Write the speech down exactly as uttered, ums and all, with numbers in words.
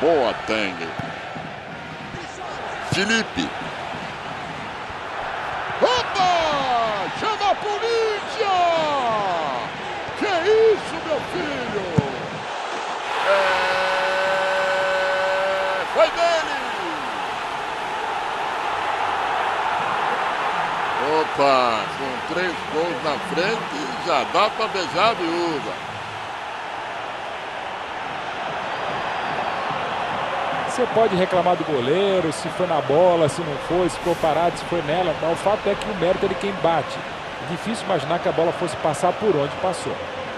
Boateng. Felipe. Opa! Chama a polícia! Que isso, meu filho? É... Foi dele! Opa! Com três gols na frente, já dá para beijar a viúva. Você pode reclamar do goleiro, se foi na bola, se não foi, se ficou parado, se foi nela. Mas o fato é que o mérito é de quem bate. É difícil imaginar que a bola fosse passar por onde passou.